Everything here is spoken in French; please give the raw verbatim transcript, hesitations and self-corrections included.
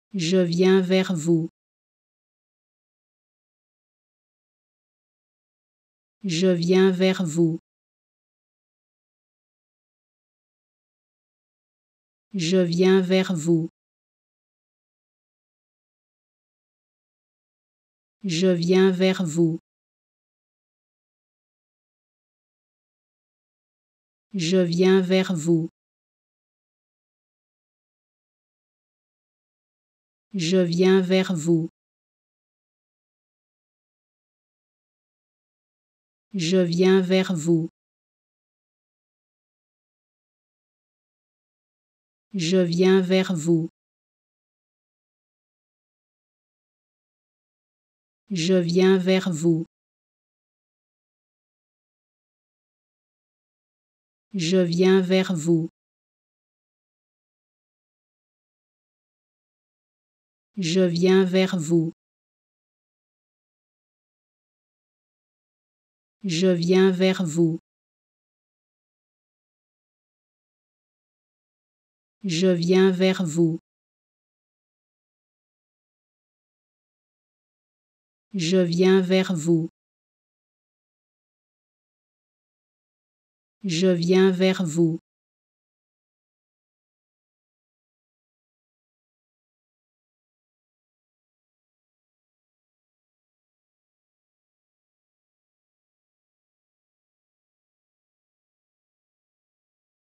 Je viens vers vous. Je viens vers vous. Je viens vers vous. Je viens vers vous. Je viens vers vous. Je viens vers vous. Je viens vers vous. Je viens vers vous. Je viens vers vous. Je viens vers vous. Je viens vers vous. Je viens vers vous. Je viens vers vous. Je viens vers vous. Je viens vers vous.